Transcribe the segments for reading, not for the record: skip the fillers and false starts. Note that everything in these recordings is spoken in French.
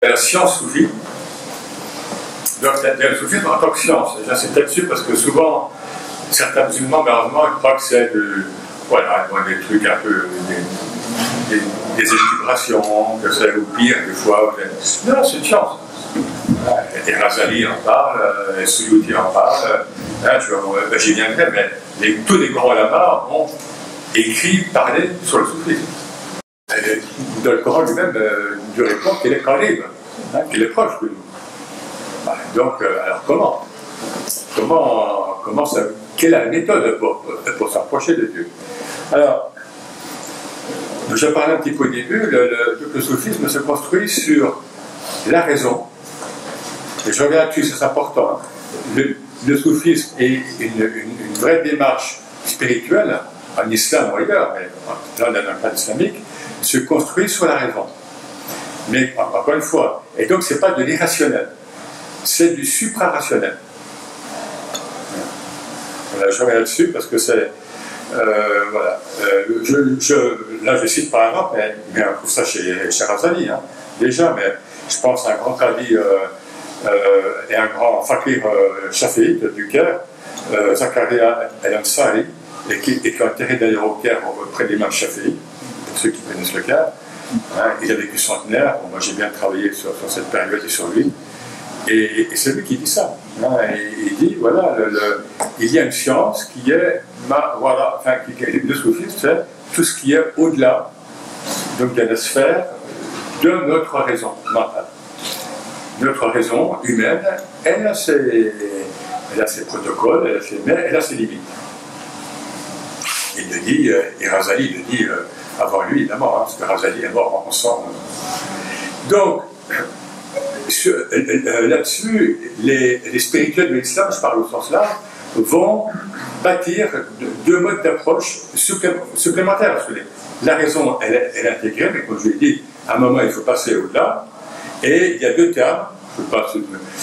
la science soufie. Donc, le soufisme en tant que science. J'insiste là-dessus parce que souvent, certains musulmans, malheureusement, ils croient que c'est voilà, des trucs un peu. Des équilibrations, que c'est au pire, des fois. Non, c'est une science. Et Razali en parle, Suyuti en parle. J'y viendrai, mais tous les grands là-bas ont écrit, parlé sur le soufisme. Dans le Coran lui-même, Dieu répond qu'il est qarib, qu'il est proche de nous. Donc, alors comment ça, quelle est la méthode pour s'approcher de Dieu? Alors, je parlais un petit peu au début, le soufisme se construit sur la raison. Et je reviens là-dessus, c'est important. Le soufisme est une vraie démarche spirituelle, en islam ou ailleurs, mais dans le cadre islamique, se construit sur la raison. Mais encore une fois, et donc c'est pas de l'irrationnel, c'est du suprarationnel. Voilà, je reviens là-dessus parce que c'est. Voilà. Là, je cite par exemple, mais on trouve ça chez Razali, hein, déjà, mais je pense à un grand qadi et un grand fakir shafiite du Caire, Zakaria el-Ansari, et qui est enterré d'ailleurs au Caire auprès de l'imam Shafi'i, pour ceux qui connaissent le Caire. Hein, il a vécu centenaire, bon, moi j'ai bien travaillé sur cette période et sur lui. Et c'est lui qui dit ça. Hein, il dit, voilà, il y a une science qui est, voilà, enfin, le soufisme, c'est tout ce qui est au-delà, donc de la sphère de notre raison mentale. Notre raison humaine, elle a ses protocoles, elle a ses limites. Il le dit, et Razali le dit avant lui, évidemment, hein, parce que Razali est mort ensemble. Donc, là-dessus, les spirituels de l'islam, je parle au sens large, vont bâtir deux modes d'approche supplémentaires. Parce que la raison, elle est intégrée, mais comme je l'ai dit, à un moment, il faut passer au-delà. Et il y a deux termes, je ne sais pas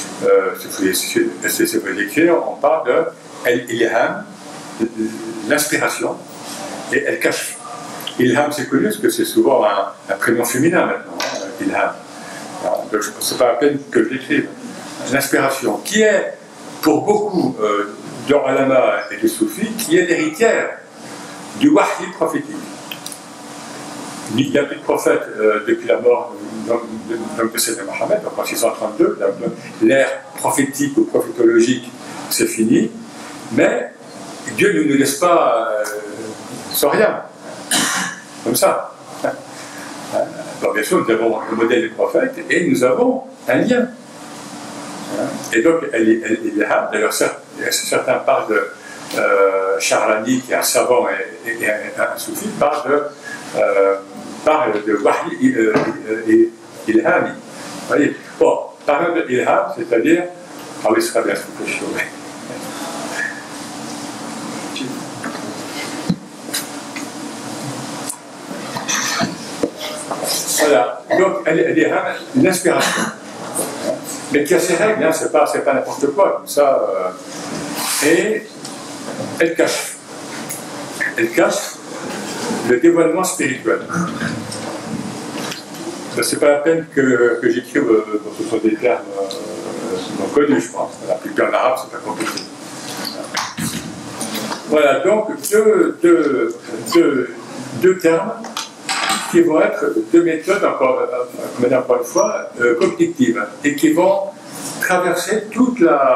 si vous l'écrire, on parle de l'ilham, l'inspiration, et el-kashf. Ilham, c'est connu, parce que c'est souvent un prénom féminin maintenant, hein, ilham. Donc, ce n'est pas la peine que je l'écrive. L'inspiration, qui est, pour beaucoup d'Oralama et de Soufis, qui est l'héritière du wahy prophétique. Il n'y a plus de prophète depuis la mort de Sayyidina Mohammed, en 632, l'ère prophétique ou prophétologique, c'est fini, mais Dieu ne nous laisse pas sans rien, comme ça. Alors bien sûr, nous avons le modèle des prophètes et nous avons un lien. Et donc, d'ailleurs, certains parlent de Charlani, qui est un savant et un soufi, parle de wahy ilhami. Vous voyez, bon, parlant de ilham, c'est-à-dire, ah oui, ce sera bien ce que je ferai. Voilà, donc elle est une inspiration, mais qui a ses règles, hein, c'est pas n'importe quoi, comme ça. Et elle cache le dévoilement spirituel. C'est pas la peine que j'écrive, ce sont des termes non connus, je pense. La plupart en arabe, c'est pas compliqué. Voilà, donc deux termes qui vont être deux méthodes, encore une fois, cognitives, et qui vont traverser tous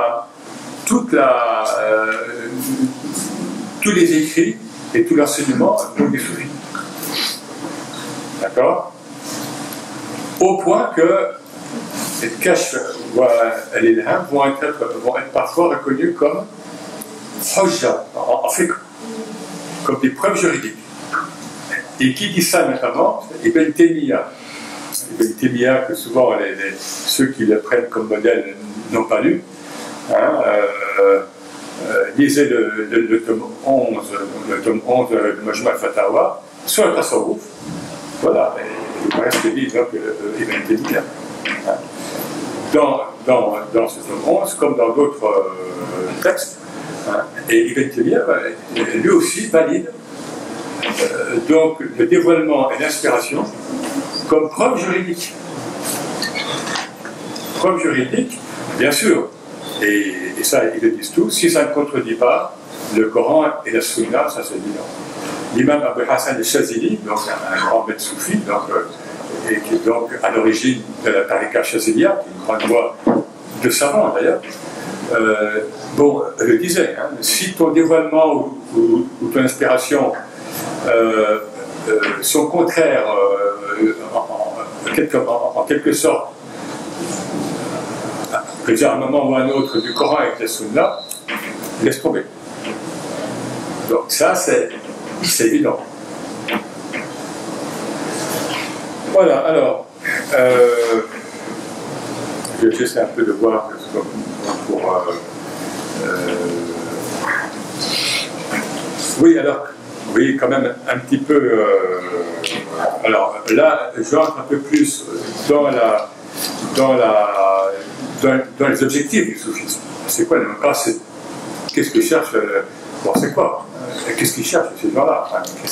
les écrits et tout l'enseignement des soufis. D'accord? Au point que les kashf et l'ilham vont être parfois reconnus comme hujja en fiqh, comme des preuves juridiques. Et qui dit ça notamment? Ibn Taymiyyah. Ibn Taymiyyah, que souvent ceux qui le prennent comme modèle n'ont pas lu, hein, lisez le tome 11 de Majma' al-Fatawa sur le tasawwuf. Voilà, il reste des livres Ibn Taymiyyah. Hein. Dans ce tome 11, comme dans d'autres textes, hein, et Ibn Taymiyyah, lui aussi valide donc le dévoilement et l'inspiration comme preuve juridique. preuve juridique, bien sûr, et ça, ils le disent tous, si ça ne contredit pas le Coran et la Sunna, ça c'est évident. L'imam Abu Hassan al-Shazili, donc un grand maître soufi, et qui est donc à l'origine de la tariqa Shaziliya, qui est une grande voie de savants d'ailleurs, le disait, hein, si ton dévoilement ou ton inspiration sont contraires en quelque sorte à un moment ou à un autre du Coran et de la Sunna, laisse tomber. Donc ça c'est évident. Voilà, alors j'essaie un peu de voir pour oui, alors oui, quand même un petit peu alors là j'entre un peu plus dans les objectifs du soufisme. C'est quoi le cas? Qu'est-ce que cherche bon, c'est quoi? Qu'est-ce qu'ils cherchent ces gens-là?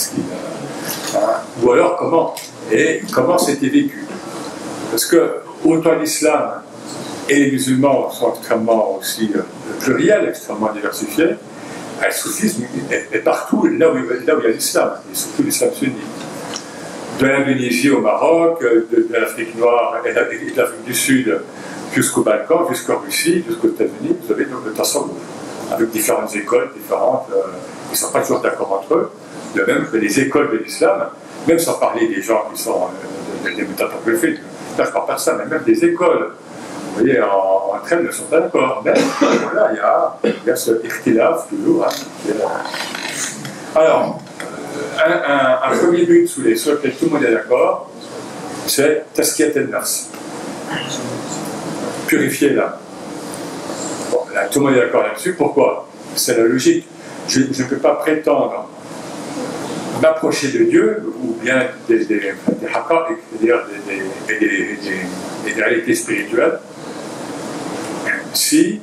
Ou alors comment c'était vécu? Parce que autant l'islam et les musulmans sont extrêmement aussi pluriels, extrêmement diversifiés, le soufisme est partout là où il y a l'islam, et surtout l'islam sunnite. De l'Indonésie au Maroc, de l'Afrique noire et de l'Afrique du Sud jusqu'au Balkan, jusqu'en Russie, jusqu'aux États-Unis, vous avez donc le tasawwuf, avec différentes écoles différentes, ils ne sont pas toujours d'accord entre eux, de même que les écoles de l'islam, même sans parler des gens qui sont des métatapophiles, là je ne parle pas de ça, mais même des écoles, vous voyez, entre elles ne sont pas d'accord. Mais voilà, il y a ce ikhtilaf toujours. Hein, alors, un premier but sur lequel tout le monde est d'accord, c'est Tazkiyat al-Nafs. Purifier l'âme. Bon, là, tout le monde est d'accord là-dessus. Pourquoi? C'est la logique. Je ne peux pas prétendre m'approcher de Dieu, ou bien des haqa'iq, c'est-à-dire des réalités spirituelles, si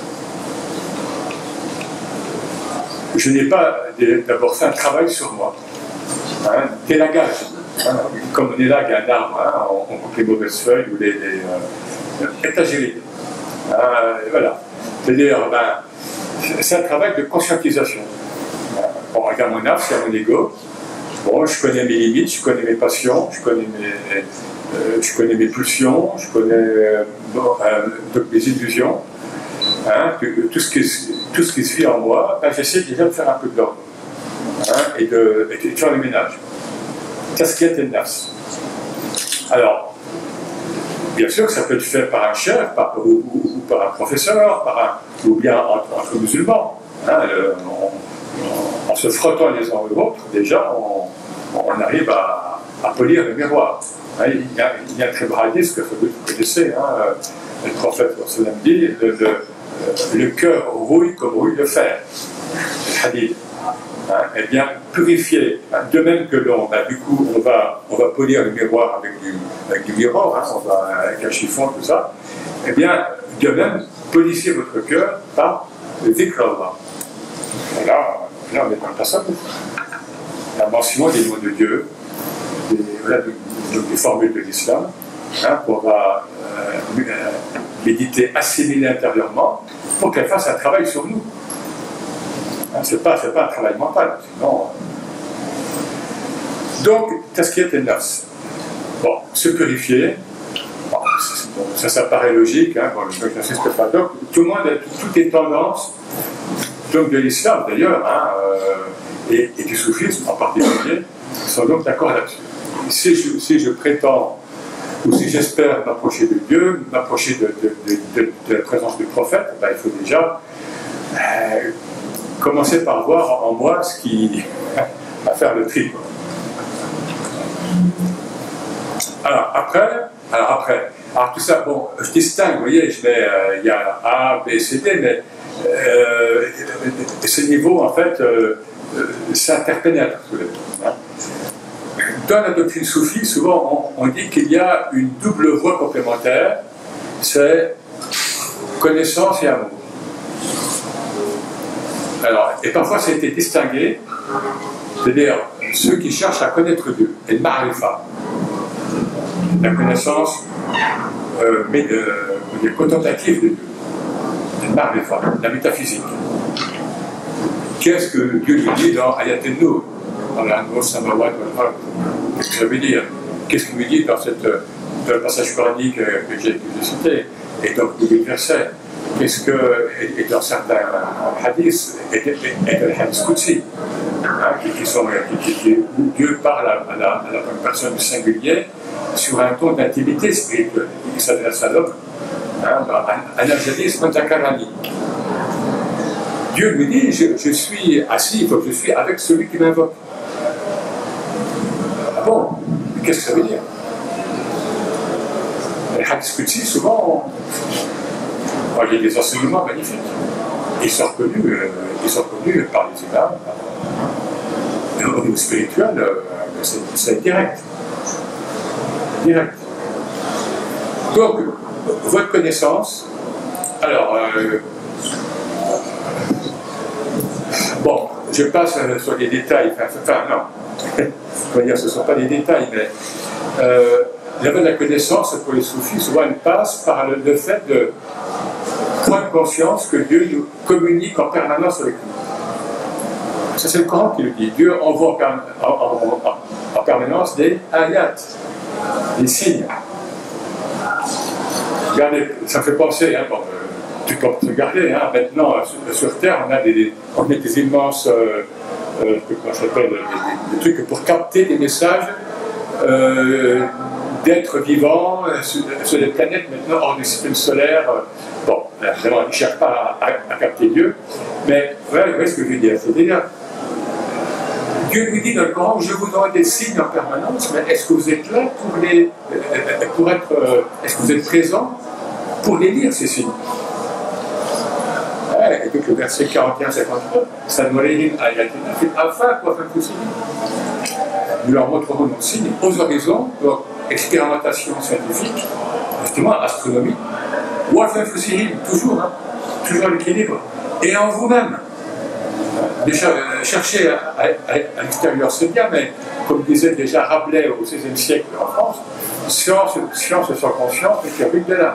je n'ai pas d'abord fait un travail sur moi. Hein, d'élagage. Hein, comme on élague un arbre, hein, on coupe les mauvaises feuilles ou les étagérides. Voilà. C'est-à-dire, c'est un travail de conscientisation. Bon, regarde mon âme, c'est mon ego. Bon, je connais mes limites, je connais mes passions, je connais mes pulsions, je connais mes illusions. Hein, tout ce qui se vit en moi, j'essaie déjà de faire un peu de l'ordre. Hein, et de faire le ménage. Tazkiyat al-Nafs. Alors, bien sûr que ça peut être fait par un chef, ou par un professeur, ou bien entre musulmans. Hein, en se frottant les uns aux autres, déjà, on arrive à polir le miroir. Hein, il y a un très beau hadith que vous connaissez. Hein, le prophète sallam dit le cœur rouille comme rouille le fer. Le hadith. Hein, eh bien, purifier. Hein, de même que du coup, on va polir le miroir avec du miroir, hein, avec un chiffon, tout ça. Eh bien, de même, polissez votre cœur par le dhikr Allah. Là, on est dans le passage. La mention des mots de Dieu, des formules de l'islam, hein, qu'on va méditer, assimiler intérieurement, pour qu'elle fasse un travail sur nous. Ce n'est pas un travail mental, sinon. Donc, Tazkiyat al-Nafs. Bon, se purifier, bon, ça paraît logique, hein, bon, je n'insiste pas. Donc, toutes les tendances, donc de l'islam d'ailleurs, hein, et du soufisme en particulier, sont donc d'accord là-dessus. Si je prétends, ou si j'espère m'approcher de Dieu, m'approcher de la présence du prophète, il faut déjà commencer par voir en moi ce qui va faire le tri. Alors tout ça, bon, je distingue, vous voyez, il y a A, B, C, D, mais ce niveau, en fait, ça interpénètre. Hein. Dans la doctrine soufie, souvent, on dit qu'il y a une double voie complémentaire, c'est connaissance et amour. Alors, et parfois, ça a été distingué, c'est-à-dire ceux qui cherchent à connaître Dieu, et le ma'rifa, la connaissance contemplative de Dieu, la métaphysique. Qu'est-ce que Dieu nous dit dans Ayat al-Nur, dans la Nur Samawat wal-Ard? Qu'est-ce que ça veut dire? Qu'est-ce qu'il nous dit dans le passage coranique que j'ai cité, et dans le verset? Qu'est-ce que, et dans certains hadiths, et dans les hadiths Qudsi, où Dieu parle à la personne du singulier sur un ton d'intimité spirituelle. Il s'adresse à l'homme. Dieu lui dit, je suis assis, donc je suis avec celui qui m'invoque. Ah bon? Qu'est-ce que ça veut dire? Les hadiths Qudsi, souvent, il y a des enseignements magnifiques. Ils sont reconnus par les imams. Au niveau spirituel, c'est direct. Direct. Donc, votre connaissance, alors, bon, je passe sur les détails, enfin non, je veux dire, ce ne sont pas des détails, mais la connaissance pour les soufis, souvent, elle passe par le fait de prendre conscience que Dieu nous communique en permanence avec nous. Ça, c'est le Coran qui le dit. Dieu envoie en permanence des ayats, des signes. Regardez, ça me fait penser, hein, tu peux regarder, hein, maintenant, sur Terre, on a des immenses, comment ça s'appelle, des trucs pour capter des messages d'êtres vivants sur des planètes maintenant hors du système solaire. Bon, évidemment, ils ne cherchent pas à capter Dieu, mais vous voyez ce que je veux dire. C'est-à-dire, Dieu lui dit dans le Coran, je vous donne des signes en permanence, mais est-ce que vous êtes là est-ce que vous êtes présent pour les lire, ces signes? Et donc le verset 41-53, ça nous réunit à Yatina, afin quoi faire tout signe. Nous leur montrerons nos signes aux horizons, donc expérimentation scientifique, justement astronomie, ou afin toujours l'équilibre, et en vous-même. Déjà, chercher à l'extérieur, c'est bien, mais comme disait déjà Rabelais au XVIe siècle en France, science sans conscience, mais qui arrive de là.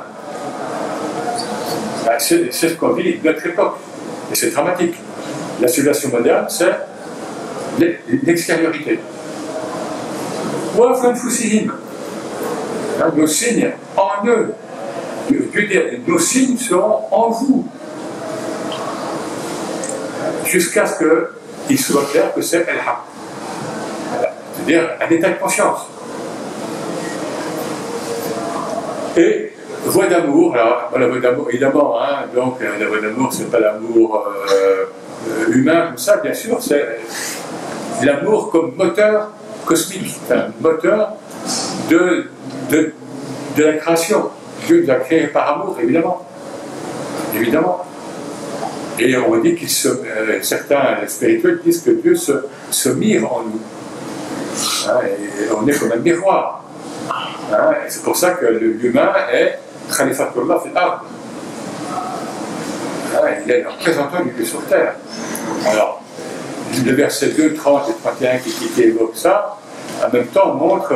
C'est ce qu'on vit de notre époque, et c'est dramatique. La civilisation moderne, c'est l'extériorité. Nos signes en eux. Nos signes seront en vous. Jusqu'à ce qu'il soit clair que c'est El-Haq. C'est-à-dire un état de conscience. Et voie d'amour, alors la voie d'amour, évidemment, hein, donc la voie d'amour, c'est pas l'amour humain comme ça, bien sûr, c'est l'amour comme moteur cosmique, enfin, moteur de la création. Dieu nous a créé par amour, évidemment. Évidemment. Et on dit certains spirituels disent que Dieu se mire en nous. Hein, et on est comme un miroir. Hein, et c'est pour ça que l'humain est Khalifatullah fil ard. Il est le représentant du Dieu sur terre. Alors, le verset 2, 30 et 31 qui évoque ça, en même temps montre,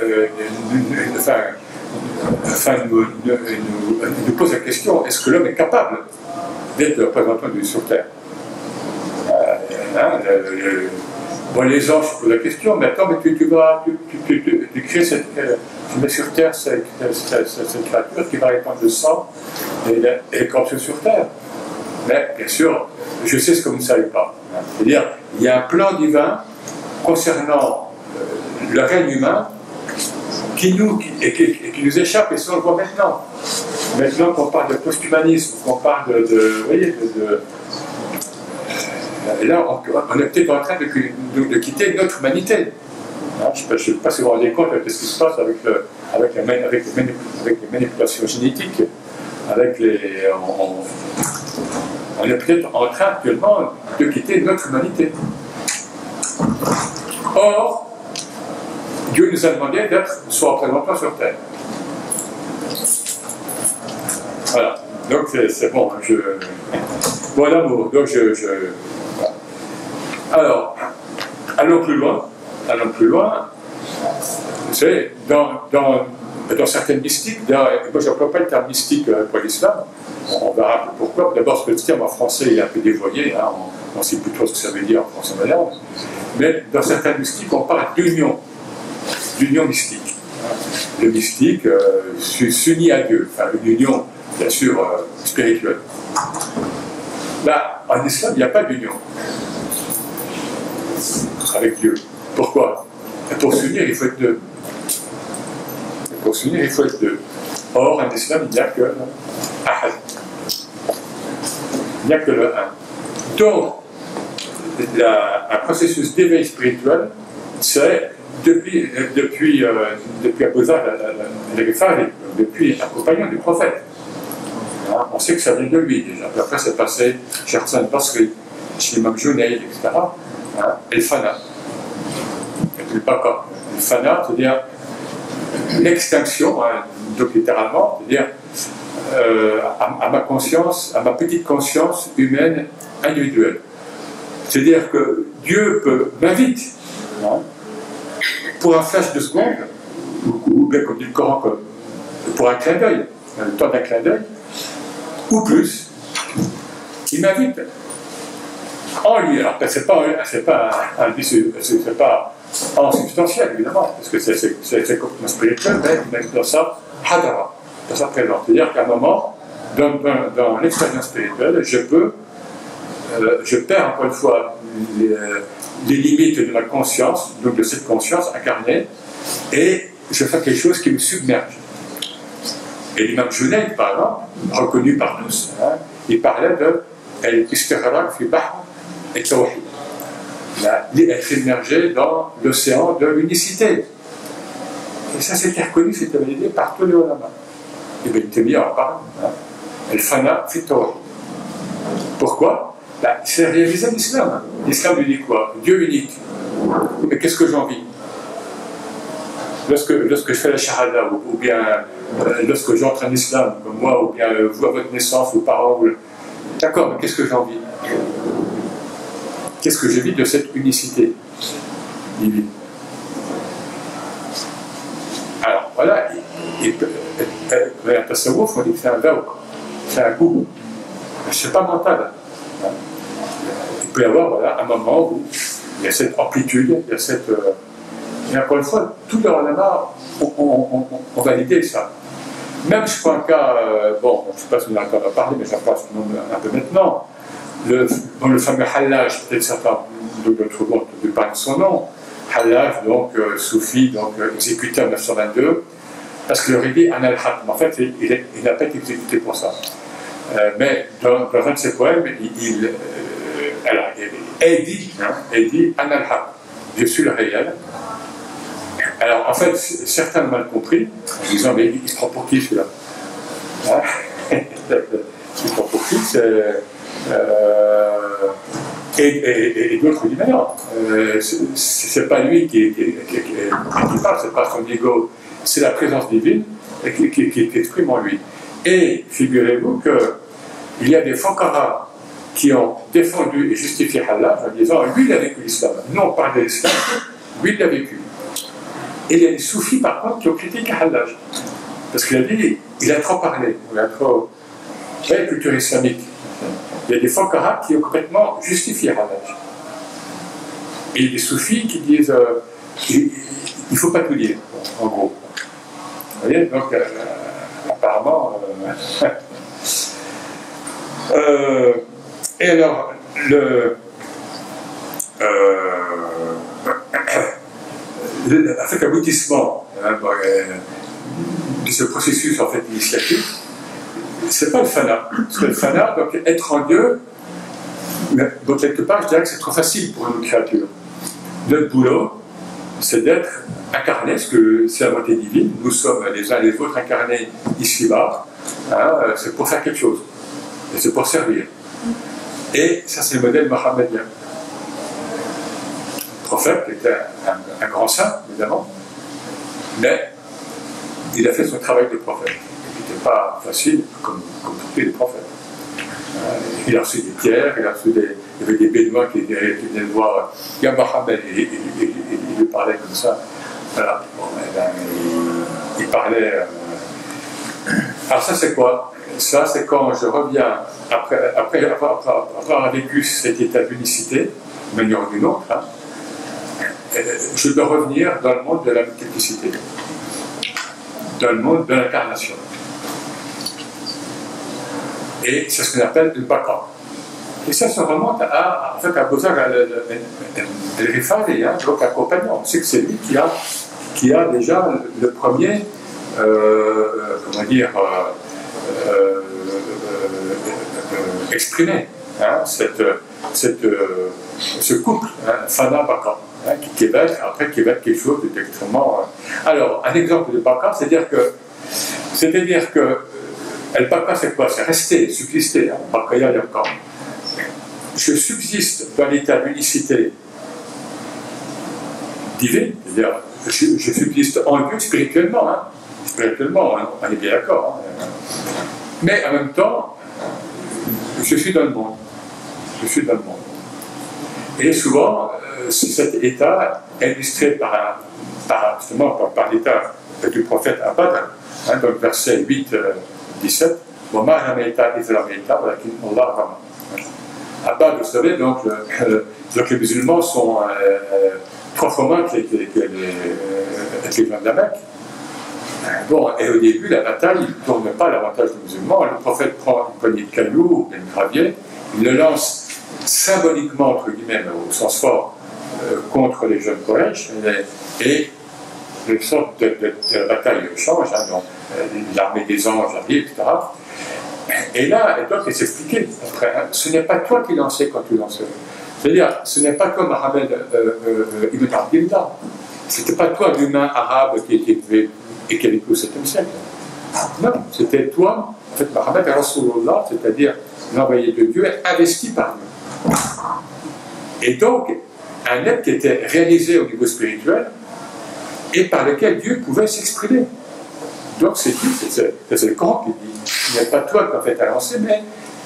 nous pose la question, est-ce que l'homme est capable d'être le représentant du Dieu sur terre? Bon, les anges se posent la question, mais attends, mais tu crées tu mets sur terre cette créature qui va répandre le sang et corruption sur terre. Mais bien sûr, je sais ce que vous ne savez pas. C'est-à-dire, il y a un plan divin concernant le règne humain qui nous échappe, et ça on le voit maintenant. Maintenant qu'on parle de post-humanisme, qu'on parle vous voyez, et là, on est peut-être en train de quitter notre humanité. Je ne sais pas si vous vous rendez compte de ce qui se passe avec les manipulations génétiques, on est peut-être en train actuellement de quitter notre humanité. Or, Dieu nous a demandé d'être son représentant sur Terre. Voilà. Donc c'est bon. Bon, l'amour. Donc voilà. Alors, allons plus loin. C'est dans dans certaines mystiques, moi je n'emploie pas le terme mystique pour l'islam, on verra un peu pourquoi. D'abord parce que le terme en français il est un peu dévoyé, hein, on sait plutôt ce que ça veut dire en français moderne, mais dans certaines mystiques on parle d'union mystique. Le mystique s'unit à Dieu, enfin une union bien sûr spirituelle. Là, en islam, il n'y a pas d'union avec Dieu. Pourquoi? Pour s'unir, il faut être deux. Pour s'unir, il faut être deux. Or, en islam, il n'y a que Ahad. Il n'y a que le un. Donc, un processus d'éveil spirituel, c'est depuis Abu Dharr al-Ghifari, depuis un compagnon du prophète. On sait que ça vient de lui déjà. Puis après, c'est passé chez Hassan Basri, chez l'imam Junayd, etc. Et le Fana. Et puis le Baka. Le Fana, c'est-à-dire l'extinction, donc littéralement, c'est-à-dire à ma conscience, à ma petite conscience humaine individuelle. C'est-à-dire que Dieu m'invite, pour un flash de seconde, ou bien comme dit le Coran, pour un clin d'œil, le temps d'un clin d'œil, ou plus, il m'invite en lui. Alors, c'est pas en substantiel, évidemment, parce que c'est complètement spirituel, mais dans sa hadara, dans sa présence. C'est-à-dire qu'à un moment, dans l'expérience spirituelle, je perds encore une fois les limites de ma conscience, donc de cette conscience incarnée, et je fais quelque chose qui me submerge. Et l'imam Junayd, par exemple, reconnu par tous, il parlait de al-istighraq fi bahr al-tawhid, être immergé dans l'océan de l'unicité. Et ça, c'était reconnu, c'était validé par tous les ulama. Et bien, il en parle, al-fana fi tawhid. Pourquoi? C'est réalisé l'islam. L'islam lui dit quoi? Dieu unique. Mais qu'est-ce que j'en vis? Lorsque je fais la shahada, ou bien lorsque j'entre en islam, comme moi, ou bien vous à votre naissance, vos parents, d'accord, mais qu'est-ce que j'en vis? Qu'est-ce que je vis de cette unicité divine? Alors voilà, un tasawwuf, on dit que c'est un dhawq, c'est un goût. C'est pas mental. Il peut y avoir un moment où il y a cette amplitude, il y a cette. Et encore une fois, tous les ulama ont validé ça. Même, je prends un cas, bon, je ne sais pas si on a encore à parler, mais j'en passe un peu maintenant. Le fameux Hallaj, peut-être certains d'autres monde ne parlent de son nom. Hallaj, donc soufi, donc exécuté en 1922, parce qu'il aurait dit un al-Haq. En fait, il n'a pas été exécuté pour ça. Mais dans un de ses poèmes, il dit an al-Haq, je suis le réel. Alors en fait, certains l'ont mal compris, en disant mais il se prend pour qui celui-là? Il se prend pour qui? Et d'autres disent mais non, c'est pas lui qui parle, c'est pas son ego, c'est la présence divine qui exprime en lui. Et figurez-vous qu'il y a des Fankara qui ont défendu et justifié Allah en disant lui il a vécu l'islam. Nous on parle de l'islam, lui il l'a vécu. Et il y a des soufis par contre qui ont critiqué Allah. Parce qu'il a dit il a trop parlé, il a trop. La culture islamique. Il y a des Fankara qui ont complètement justifié Allah. Et il y a des soufis qui disent il ne faut pas tout dire, en gros. Vous voyez, donc apparemment. Et alors, avec l'aboutissement de ce processus en fait initiatif, c'est pas le fana. Parce que le fana, donc être en Dieu, donc quelque part, je dirais que c'est trop facile pour une créature. Notre boulot, c'est d'être incarné, parce que c'est la volonté divine. Nous sommes les uns les autres incarnés ici-bas. C'est pour faire quelque chose. Et c'est pour servir. Et ça, c'est le modèle mohammedien. Le prophète était un grand saint, évidemment, mais il a fait son travail de prophète. Il n'était pas facile, comme tous les prophètes. Il a reçu des pierres, il y avait des bédouins qui venaient le voir. Il y a Mohammed, il lui parlait comme ça. Voilà. Bon, il parlais. Alors ça c'est quoi? Ça c'est quand je reviens, après avoir vécu cet état d'unicité, d'une manière ou d'une autre, hein, je dois revenir dans le monde de la multiplicité, dans le monde de l'incarnation. Et c'est ce qu'on appelle le baka. Et ça se remonte à, en fait, à Bozar el-Rifari, hein, donc un compagnon. On sait que c'est lui qui a déjà le premier, comment dire, exprimé hein, ce couple, hein, Fana-Baka, hein, qui va être après qui va être quelque chose d'extrêmement. Alors, un exemple de Baka, c'est-à-dire que El Baka, c'est quoi? C'est rester, subsister, hein, Bakaya Yakam. Je subsiste dans l'état d'unicité divine, c'est-à-dire je subsiste en Dieu spirituellement, hein, on est bien d'accord. Hein, mais en même temps, je suis dans le monde. Je suis dans le monde. Et souvent, cet état est illustré justement par l'état du prophète Abad, hein, dans le verset 8, 17. Abad, vous savez, donc les musulmans sont 3 fois moins que les gens de la Mecque. Bon, et au début, la bataille, il ne tourne pas à l'avantage des musulmans. Le prophète prend une poignée de cailloux, une gravier, il le lance symboliquement, entre guillemets, au sens fort, contre les jeunes Quraysh, et une sorte de bataille change, hein, donc l'armée des anges arrive, etc. Et là, et donc, il s'expliquait après, hein, ce n'est pas toi qui lançais quand tu lançais. C'est-à-dire, ce n'est pas toi, Mohammed ibn Abdillah. C'était pas toi, l'humain arabe qui était élevé et qui a vécu au 7e siècle. Non, c'était toi, en fait, Mohammed Rasulullah, c'est-à-dire l'envoyé de Dieu, investi par Dieu. Et donc, un être qui était réalisé au niveau spirituel et par lequel Dieu pouvait s'exprimer. Donc, c'est le Coran qui dit, il n'y a pas toi qui en fait à lancer, mais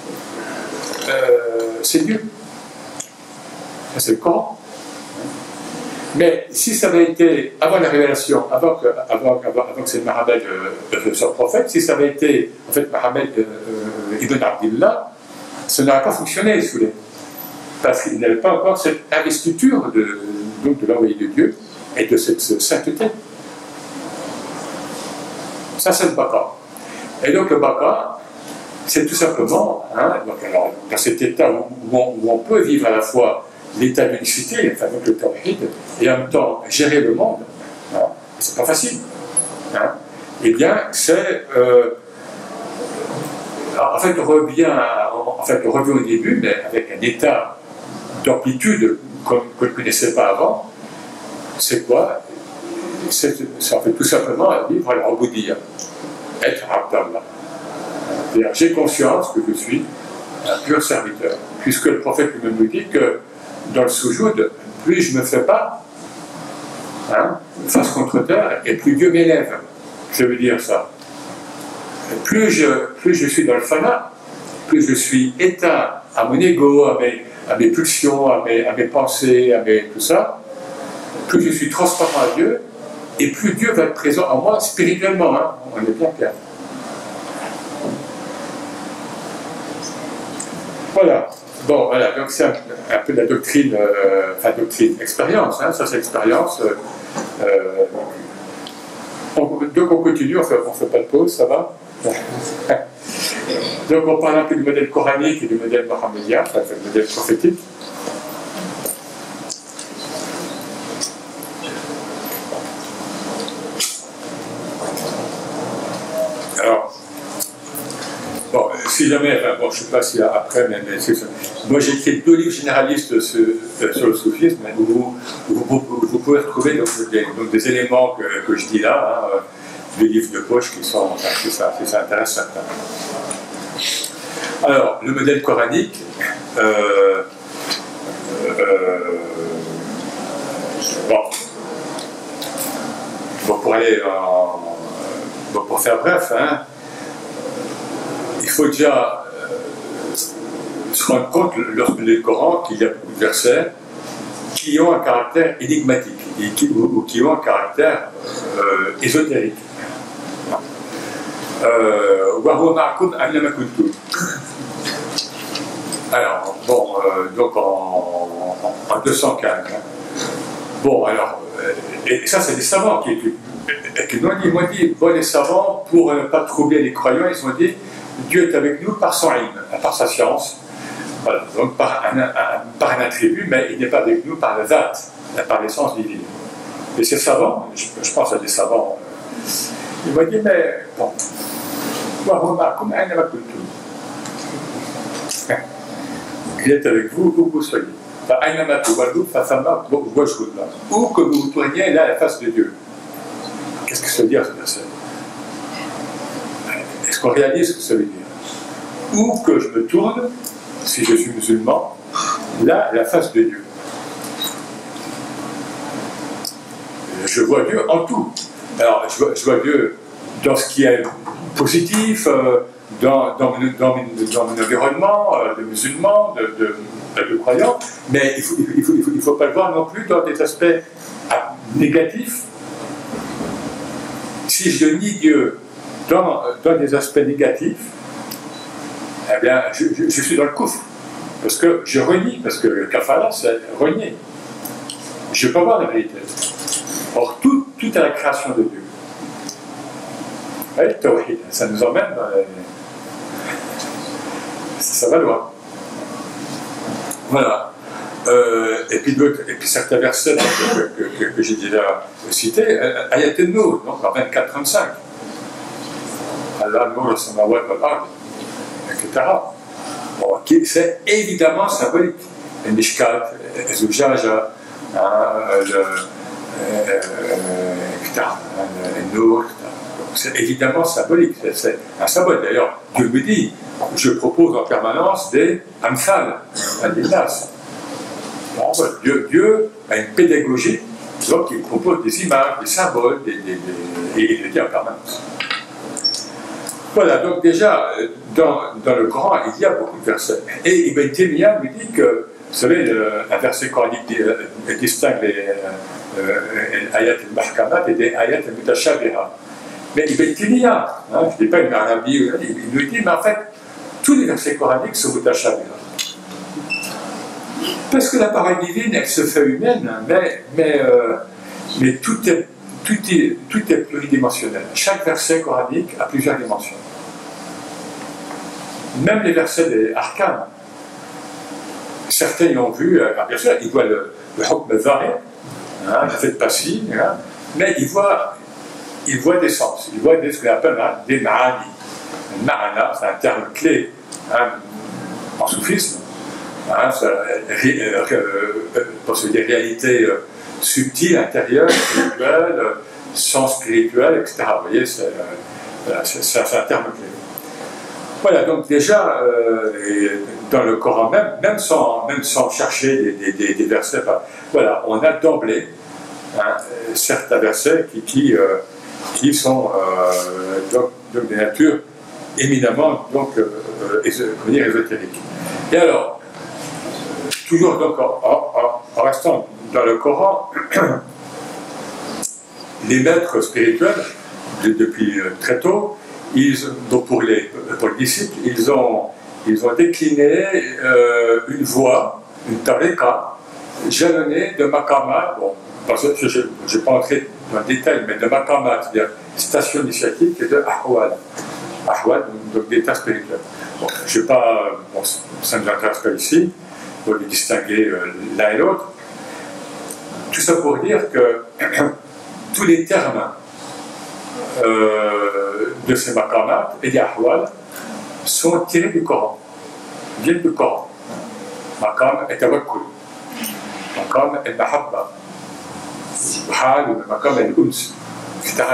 c'est Dieu. C'est le Coran. Mais si ça avait été avant la révélation, avant que c'est Mohammed soit prophète, si ça avait été en fait Mohammed ibn Abdillah, ça n'aurait pas fonctionné, si vous voulez. Parce qu'il n'avait pas encore cette investiture de l'envoyé de Dieu et de cette sainteté. Ça, c'est le Baka. Et donc le Baka, c'est tout simplement, hein, donc, alors, dans cet état où on peut vivre à la fois l'état d'unicité, enfin donc le tawhid, et en même temps gérer le monde, hein, c'est pas facile. Hein, eh bien, c'est. En fait, on revient au début, mais avec un état d'amplitude qu'on ne connaissait pas avant. C'est quoi? C'est en fait tout simplement vivre al-Ubudiyya, être Abdallah. C'est-à-dire, j'ai conscience que je suis un pur serviteur, puisque le prophète lui-même nous dit que dans le soujoud, plus je ne me fais pas, hein, face contre terre, et plus Dieu m'élève. Ça veut dire ça. Plus je suis dans le fana, plus je suis éteint à mon ego, à mes pulsions, à mes pensées, tout ça, plus je suis transparent à Dieu, et plus Dieu va être présent en moi spirituellement. Hein, on est bien clair. Voilà. Bon, voilà, donc c'est un peu la doctrine, expérience, hein, ça c'est l'expérience. Donc on continue, on fait pas de pause, ça va? Donc on parle un peu du modèle coranique et du modèle mohammedien, enfin le modèle prophétique. Alors, bon, si jamais, enfin, bon, je ne sais pas si après, mais moi j'ai écrit 2 livres généralistes sur le soufisme, où vous pouvez retrouver donc, des éléments que je dis là, hein, des livres de poche qui sont, enfin, si ça intéresse certains. Alors, le modèle coranique, bon, pour aller pour faire bref, hein, il faut déjà se rendre compte, lorsqu'on lit le Coran, qu'il y a beaucoup de versets qui ont un caractère énigmatique ou qui ont un caractère ésotérique. وهو معكم أينما كنتم. Alors, bon, donc en 215. Hein. Bon, alors, et ça, c'est des savants qui m'ont dit, bon, les savants, pour ne pas troubler les croyants, ils ont dit, Dieu est avec nous par son ilm, par sa science, voilà, donc par un attribut, mais il n'est pas avec nous par le zat, par l'essence divine. Et ces savants, je pense à des savants, ils m'ont dit, mais bon, il est avec vous où vous soyez. Ou que vous vous tourniez là à la face de Dieu. Qu'est-ce que ça veut dire ce verset? Est-ce qu'on réalise ce que ça veut dire? Où que je me tourne, si je suis musulman, là à la face de Dieu. Je vois Dieu en tout. Alors, je vois Dieu dans ce qui est positif, dans mon environnement de musulmans, de croyants, mais il ne faut pas le voir non plus dans des aspects négatifs. Si je nie Dieu dans des aspects négatifs, eh bien, je suis dans le kufr, parce que je renie, parce que le kafala, c'est renier. Je ne peux pas voir la vérité. Or, tout est la création de Dieu. Oui, tawhid, ça nous emmène dans les... Ça va loin. Voilà. Et puis certains versets que j'ai déjà cités, Ayat al-Nur, donc en 24-35. Allah Nur samawat wal ard, etc. Bon, c'est évidemment symbolique. Le Mishkat, le Zujaja, etc. Le Nur, c'est évidemment symbolique. C'est un symbole. D'ailleurs, Dieu me dit, je propose en permanence des amsal, des nas. Bon, Dieu a une pédagogie, donc il propose des images, des symboles, et il le dit en permanence. Voilà, donc déjà, dans le Coran, il y a beaucoup de versets. Et Ibn Taymiyyah me dit que, vous savez, un verset coranique distingue les ayat al-mahkamat et des ayat al-mutashabiha. Mais Ibn Taymiyyah, hein, je ne dis pas une Arabie, il nous dit, mais en fait, tous les versets coraniques sont mutashabiha. Parce que la parole divine, elle se fait humaine, mais tout est pluridimensionnel. Chaque verset coranique a plusieurs dimensions. Même les versets des arcanes. Certains y ont vu, bien sûr, ils voient le hukm zahir, le fait passif, hein, mais ils voient des sens, ils voient ce qu'on appelle des ma'ani. Ma'ana, c'est un terme clé hein, en soufisme. Hein, pour se dire réalité subtile, intérieure, spirituelle, sens spirituel, etc. Vous voyez, c'est un terme clé. Voilà, donc déjà, dans le Coran même sans chercher des versets, voilà, on a d'emblée hein, certains versets qui sont donc de nature éminemment donc, ésotérique. Et alors, toujours donc en restant dans le Coran, les maîtres spirituels, depuis très tôt, donc pour les disciples, ils ont décliné une voie, une tariqa, jalonnée de maqamat, bon, parce que je ne vais pas entrer dans le détail, mais de maqamat, c'est-à-dire station initiatique, et de ahwal. Ahwal, donc d'état spirituel. Bon, je vais pas, bon, ça ne nous intéresse pas ici, pour les distinguer l'un et l'autre. Tout ça pour dire que tous les termes de ces maqamat et des ahwal sont tirés du Coran, viennent du Coran. Maqam et tawakkul, maqam et mahabba, subhan ou maqam et uns, etc.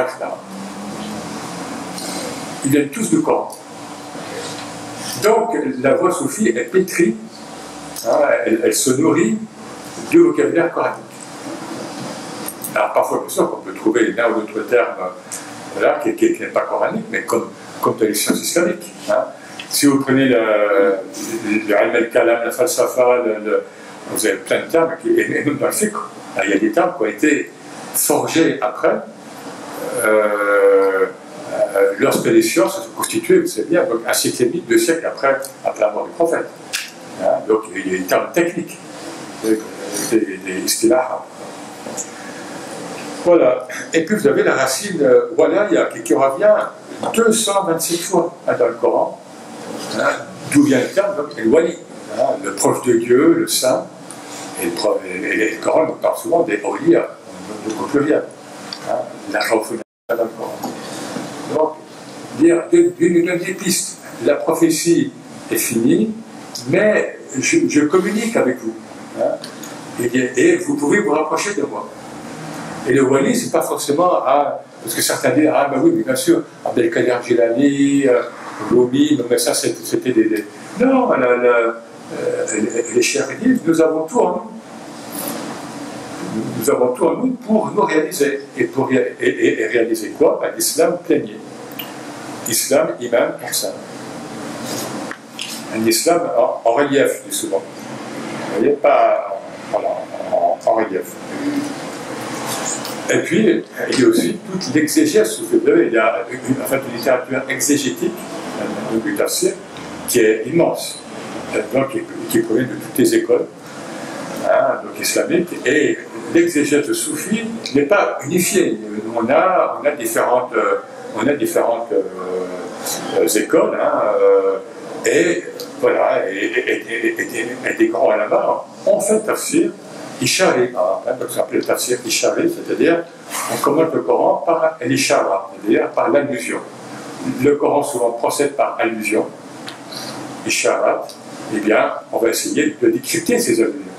Ils viennent tous du Coran. Donc la voix soufie est pétrie, hein, elle se nourrit du vocabulaire coranique. Alors parfois, bien sûr, on peut trouver l'un ou d'autres termes voilà, qui n'est pas coranique, mais comme dans les sciences islamiques. Hein. Si vous prenez le ilm al-kalam, la falsafa, vous avez plein de termes, et même dans le fiqh, il y a des termes qui ont été forgés après, lorsque les sciences se sont constituées, vous savez bien, donc un siècle et demi, 2 siècles après la mort du prophète. Hein, donc il y a des termes techniques, des istilahs. Voilà. Et puis vous avez la racine walaya qui revient 227 fois dans le Coran. Hein, d'où vient le terme, donc, el wali, hein, le proche de Dieu, le saint. Et le Coran nous parle souvent des awliya, au pluriel. Hein, la khawfuna dans le Coran. Donc, nous donne des pistes. La prophétie est finie, mais je communique avec vous. Hein, et vous pouvez vous rapprocher de moi. Et le wali, c'est pas forcément parce que certains disent, ah ben oui, mais bien sûr, Abdelkader Jilani, Rumi, mais ça c'était des. Non, les chers disent, nous avons tout en nous. Nous avons tout en nous pour nous réaliser. Et réaliser quoi? L'islam plénier. Islam, imam, personne. Un islam en relief, je dis souvent. Vous voyez, pas en relief. Et puis, il y a aussi toute l'exégèse. Il y a une littérature exégétique, du tafsir, qui est immense, donc, qui provient de toutes les écoles donc islamiques. Et l'exégèse soufie n'est pas unifiée. On a différentes écoles, et voilà, et des grands ulama ont fait le tafsir Ishari, donc ça s'appelle le tafsir Ishari, c'est-à-dire on commente le Coran par l'Ishara, c'est-à-dire par l'allusion. Le Coran souvent procède par allusion, Isharat, eh bien on va essayer de décrypter ces allusions.